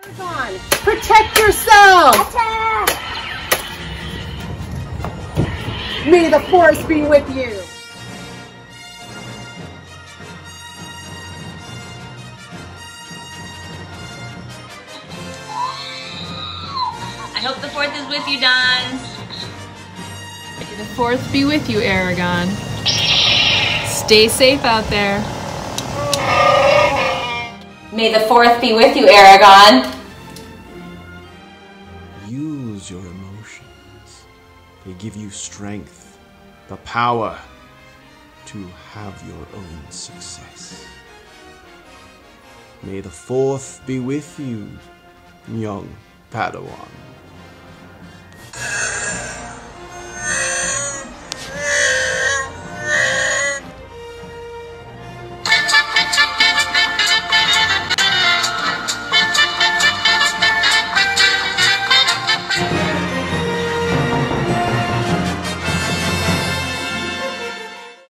Aragon, protect yourself! Attack! May the force be with you! I hope the fourth is with you, Dons. May the fourth be with you, Aragon. Stay safe out there. May the fourth be with you, Aragon. Use your emotions. They give you strength, the power to have your own success. May the fourth be with you, young Padawan.